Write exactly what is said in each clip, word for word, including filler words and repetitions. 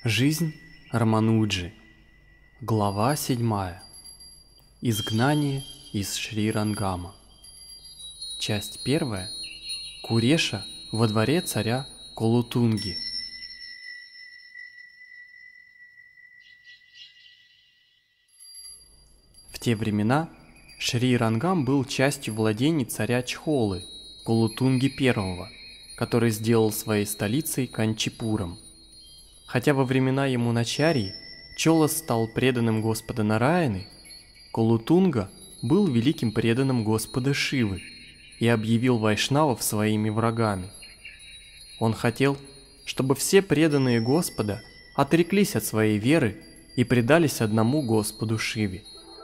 Жизнь Рамануджи. Глава седьмая. Изгнание из Шри-Рангама. Часть первая. Куреша во дворе царя Колутунги. В те времена Шри-Рангам был частью владений царя Чхолы, Колутунги I, который сделал своей столицей Канчипуром. Хотя во времена Ямуначарьи Чола стал преданным Господа Нараяны, Колутунга был великим преданным Господа Шивы и объявил вайшнавов своими врагами. Он хотел, чтобы все преданные Господа отреклись от своей веры и предались одному Господу Шиве.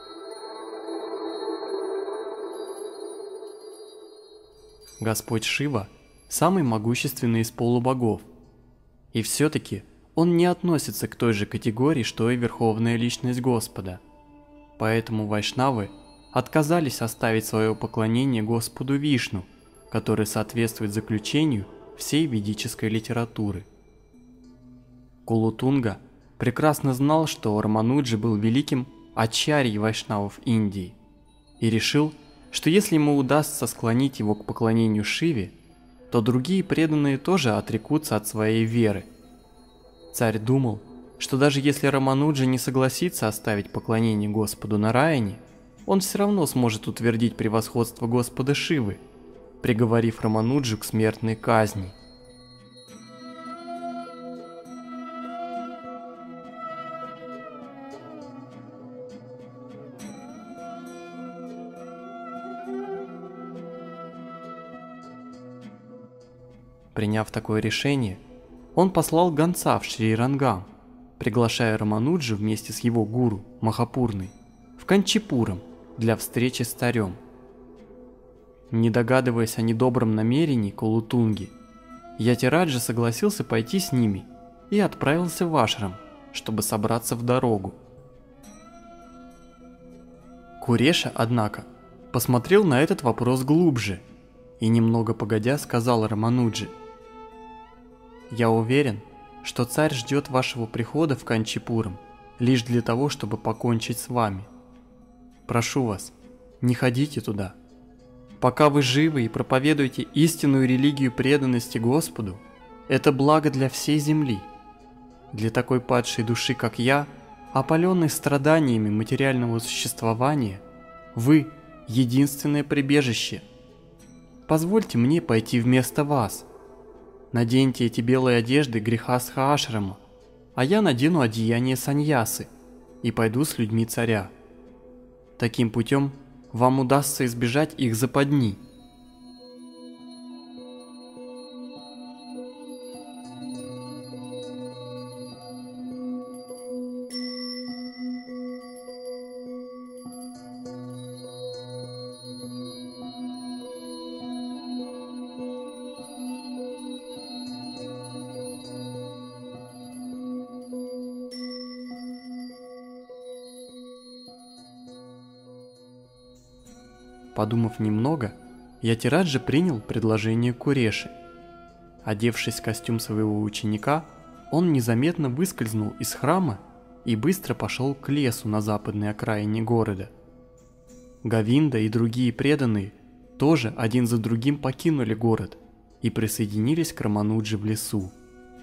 Господь Шива – самый могущественный из полубогов, и все-таки он не относится к той же категории, что и Верховная Личность Господа. Поэтому вайшнавы отказались оставить свое поклонение Господу Вишну, который соответствует заключению всей ведической литературы. Колутунга прекрасно знал, что Рамануджа был великим ачарьей вайшнавов Индии, и решил, что если ему удастся склонить его к поклонению Шиве, то другие преданные тоже отрекутся от своей веры. Царь думал, что даже если Рамануджа не согласится оставить поклонение Господу Нараяне, он все равно сможет утвердить превосходство Господа Шивы, приговорив Рамануджу к смертной казни. Приняв такое решение, он послал гонца в Шри-Рангам, приглашая Рамануджу вместе с его гуру Махапурной в Канчипурам для встречи с царем. Не догадываясь о недобром намерении Колутунги, Ятираджа согласился пойти с ними и отправился в ашрам, чтобы собраться в дорогу. Куреша, однако, посмотрел на этот вопрос глубже и немного погодя сказал Рамануджи: «Я уверен, что царь ждет вашего прихода в Канчипурам лишь для того, чтобы покончить с вами. Прошу вас, не ходите туда. Пока вы живы и проповедуете истинную религию преданности Господу, это благо для всей земли. Для такой падшей души, как я, опаленной страданиями материального существования, вы – единственное прибежище. Позвольте мне пойти вместо вас. Наденьте эти белые одежды грехастха ашрама, а я надену одеяние саньясы и пойду с людьми царя. Таким путем вам удастся избежать их западни». Подумав немного, Ятираджа принял предложение Куреши. Одевшись в костюм своего ученика, он незаметно выскользнул из храма и быстро пошел к лесу на западной окраине города. Говинда и другие преданные тоже один за другим покинули город и присоединились к Рамануджи в лесу.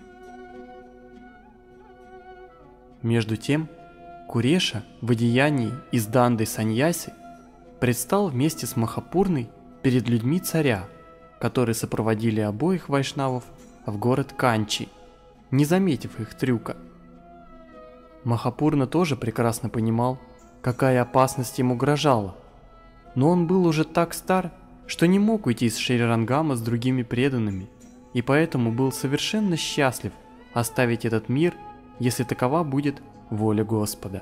Между тем, Куреша в одеянии из данды саньяси предстал вместе с Махапурной перед людьми царя, которые сопроводили обоих вайшнавов в город Канчи, не заметив их трюка. Махапурна тоже прекрасно понимал, какая опасность ему угрожала, но он был уже так стар, что не мог уйти из Шри-Рангама с другими преданными, и поэтому был совершенно счастлив оставить этот мир, если такова будет воля Господа.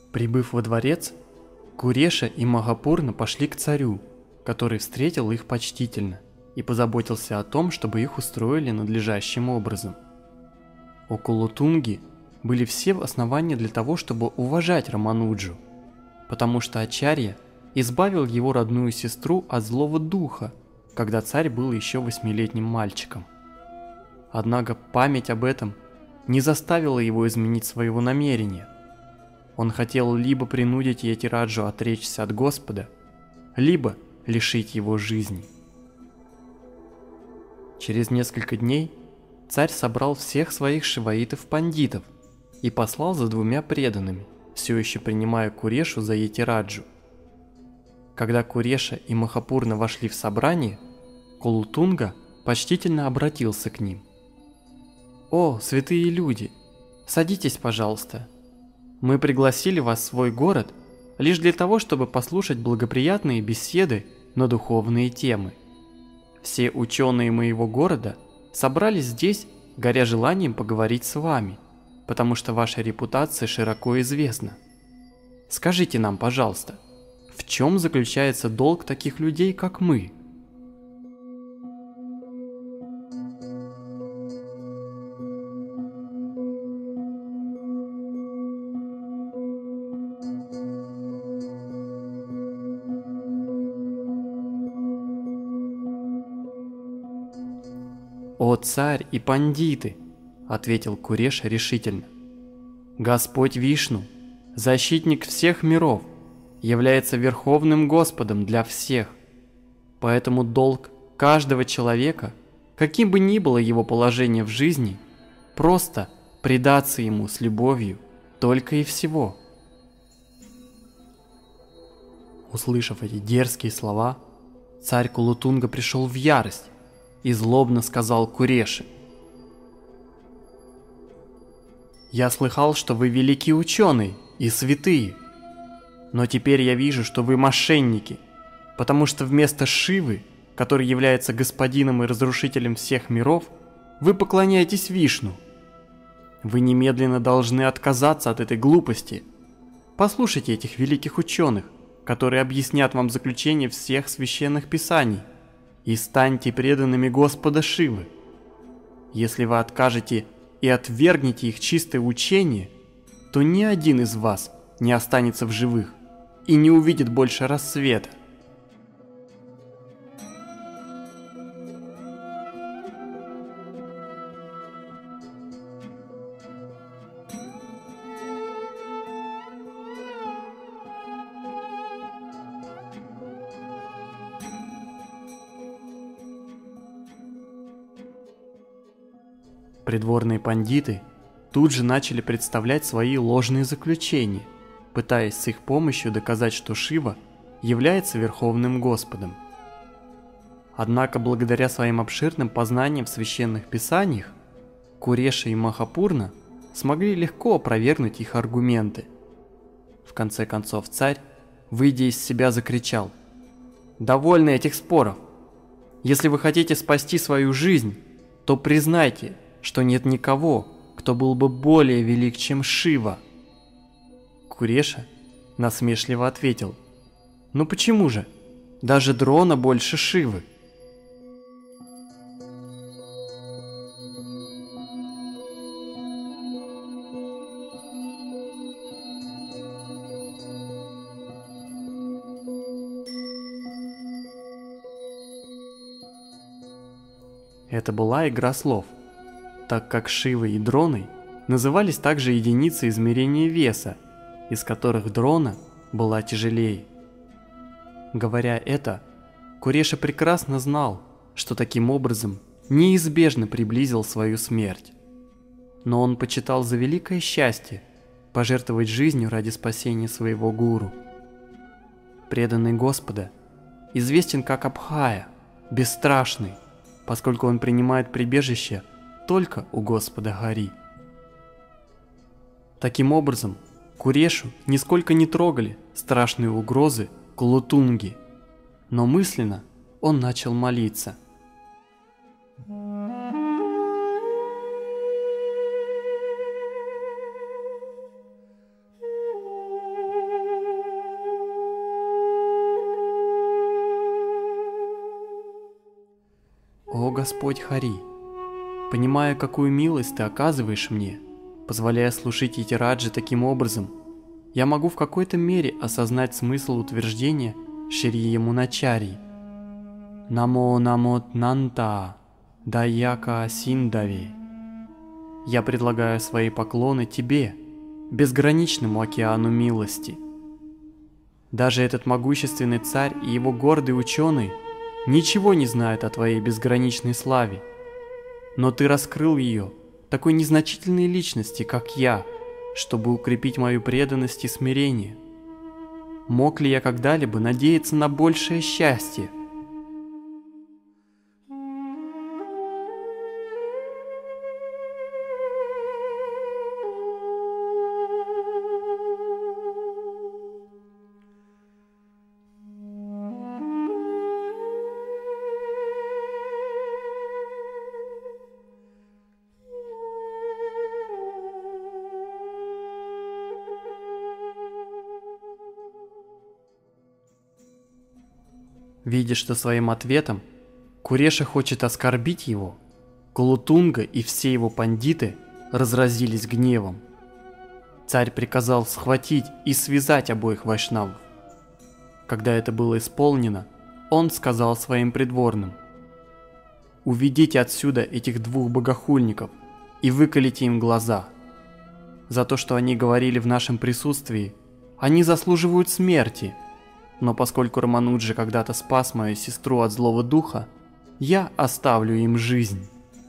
Прибыв во дворец, Куреша и Махапурна пошли к царю, который встретил их почтительно и позаботился о том, чтобы их устроили надлежащим образом. У Кулотунги были все основания для того, чтобы уважать Рамануджу, потому что Ачарья избавил его родную сестру от злого духа, когда царь был еще восьмилетним мальчиком. Однако память об этом не заставила его изменить своего намерения. Он хотел либо принудить Ятираджу отречься от Господа, либо лишить его жизни. Через несколько дней царь собрал всех своих шиваитов-пандитов и послал за двумя преданными, все еще принимая Курешу за Ятираджу. Когда Куреша и Махапурна вошли в собрание, Кулотунга почтительно обратился к ним. «О, святые люди, садитесь, пожалуйста. Мы пригласили вас в свой город лишь для того, чтобы послушать благоприятные беседы на духовные темы. Все ученые моего города собрались здесь, горя желанием поговорить с вами, потому что ваша репутация широко известна. Скажите нам, пожалуйста, в чем заключается долг таких людей, как мы?» «О царь и пандиты!» — ответил Куреша решительно. «Господь Вишну, защитник всех миров, является Верховным Господом для всех. Поэтому долг каждого человека, каким бы ни было его положение в жизни, просто предаться ему с любовью только и всего». Услышав эти дерзкие слова, царь Кулотунга пришел в ярость и злобно сказал Куреше: «Я слыхал, что вы великий ученый и святые, но теперь я вижу, что вы мошенники, потому что вместо Шивы, который является господином и разрушителем всех миров, вы поклоняетесь Вишну. Вы немедленно должны отказаться от этой глупости. Послушайте этих великих ученых, которые объяснят вам заключение всех священных писаний, и станьте преданными Господа Шивы. Если вы откажете и отвергнете их чистое учение, то ни один из вас не останется в живых и не увидит больше рассвета». Придворные пандиты тут же начали представлять свои ложные заключения, пытаясь с их помощью доказать, что Шива является Верховным Господом. Однако благодаря своим обширным познаниям в священных писаниях, Куреша и Махапурна смогли легко опровергнуть их аргументы. В конце концов царь, выйдя из себя, закричал: «Довольно этих споров! Если вы хотите спасти свою жизнь, то признайте, что нет никого, кто был бы более велик, чем Шива». Куреша насмешливо ответил: «Ну почему же? Даже Дрона больше Шивы». Это была игра слов, так как Шивой и Дроной назывались также единицы измерения веса, из которых Дрона была тяжелее. Говоря это, Куреша прекрасно знал, что таким образом неизбежно приблизил свою смерть. Но он почитал за великое счастье пожертвовать жизнью ради спасения своего гуру. Преданный Господа известен как Абхая, бесстрашный, поскольку он принимает прибежище только у Господа Хари. Таким образом, Курешу нисколько не трогали страшные угрозы Кулотунги, но мысленно он начал молиться. «О Господь Хари, понимая, какую милость Ты оказываешь мне, позволяя служить Йетираджи таким образом, я могу в какой-то мере осознать смысл утверждения Шри Ямуначари. Намо намот нанта даяка синдави. Я предлагаю свои поклоны Тебе, безграничному океану милости. Даже этот могущественный царь и его гордые ученые ничего не знают о Твоей безграничной славе, но Ты раскрыл ее такой незначительной личности, как я, чтобы укрепить мою преданность и смирение. Мог ли я когда-либо надеяться на большее счастье? Видя, что своим ответом Куреша хочет оскорбить его, Кулутунга и все его пандиты разразились гневом. Царь приказал схватить и связать обоих вайшнавов. Когда это было исполнено, он сказал своим придворным: «Уведите отсюда этих двух богохульников и выколите им глаза. За то, что они говорили в нашем присутствии, они заслуживают смерти. Но поскольку Рамануджа когда-то спас мою сестру от злого духа, я оставлю им жизнь».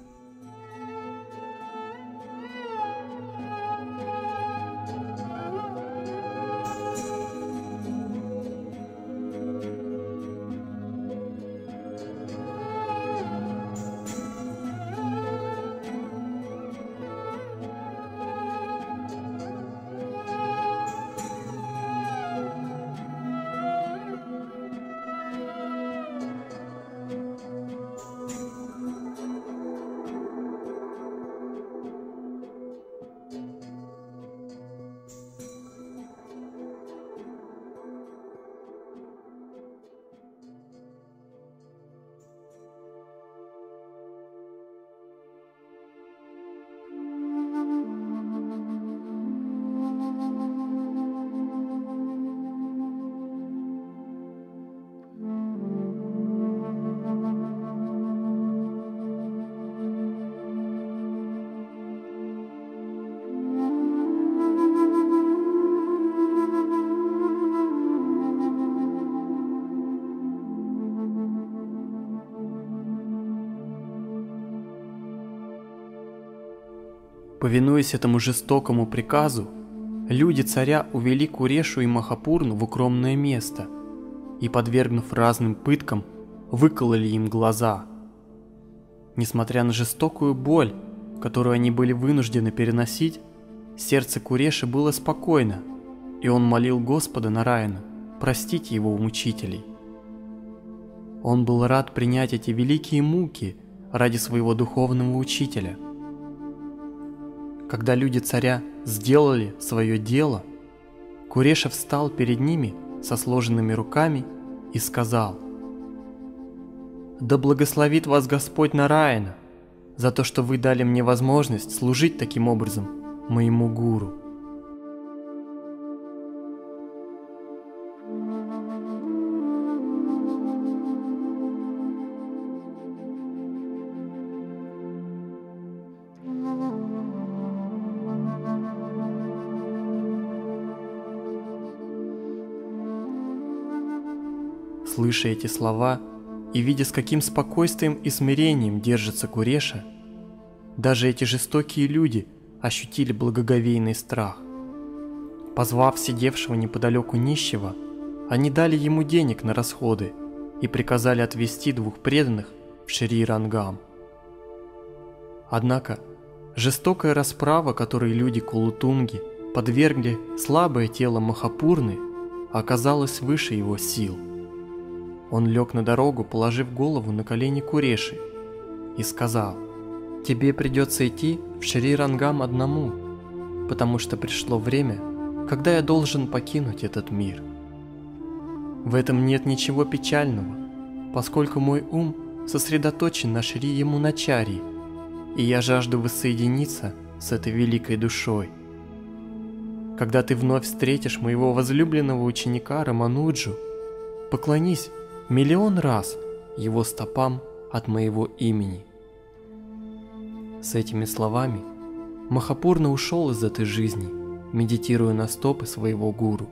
Повинуясь этому жестокому приказу, люди царя увели Курешу и Махапурну в укромное место и, подвергнув разным пыткам, выкололи им глаза. Несмотря на жестокую боль, которую они были вынуждены переносить, сердце Куреши было спокойно, и он молил Господа Нараяна простить его мучителей. Он был рад принять эти великие муки ради своего духовного учителя. Когда люди царя сделали свое дело, Куреша встал перед ними со сложенными руками и сказал: «Да благословит вас Господь Нараяна за то, что вы дали мне возможность служить таким образом моему гуру». Слыша эти слова и видя, с каким спокойствием и смирением держится Куреша, даже эти жестокие люди ощутили благоговейный страх. Позвав сидевшего неподалеку нищего, они дали ему денег на расходы и приказали отвезти двух преданных в Шри-Рангам. Однако жестокая расправа, которой люди Кулутунги подвергли слабое тело Махапурны, оказалась выше его сил. Он лег на дорогу, положив голову на колени Куреши, и сказал: «Тебе придется идти в Шри-Рангам одному, потому что пришло время, когда я должен покинуть этот мир. В этом нет ничего печального, поскольку мой ум сосредоточен на Шри Ямуначарьи, и я жажду воссоединиться с этой великой душой. Когда ты вновь встретишь моего возлюбленного ученика Рамануджу, поклонись миллион раз его стопам от моего имени». С этими словами Махапурна ушел из этой жизни, медитируя на стопы своего гуру.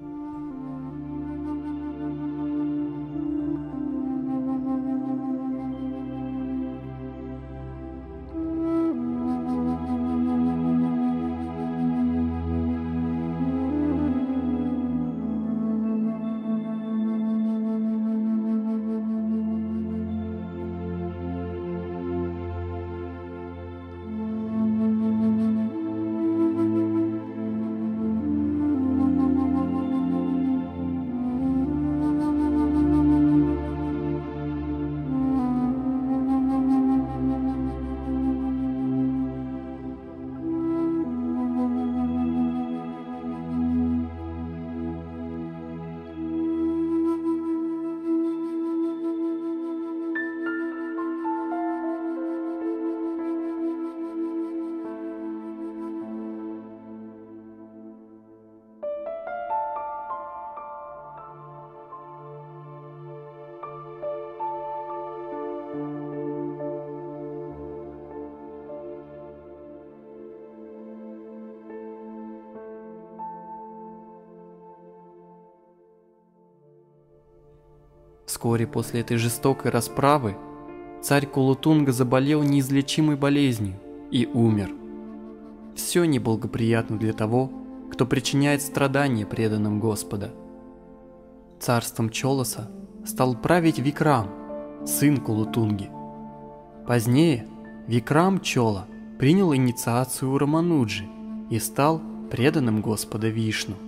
Вскоре после этой жестокой расправы царь Кулутунга заболел неизлечимой болезнью и умер. Все неблагоприятно для того, кто причиняет страдания преданным Господа. Царством Чоласа стал править Викрам, сын Кулутунги. Позднее Викрам Чола принял инициацию у Рамануджи и стал преданным Господа Вишну.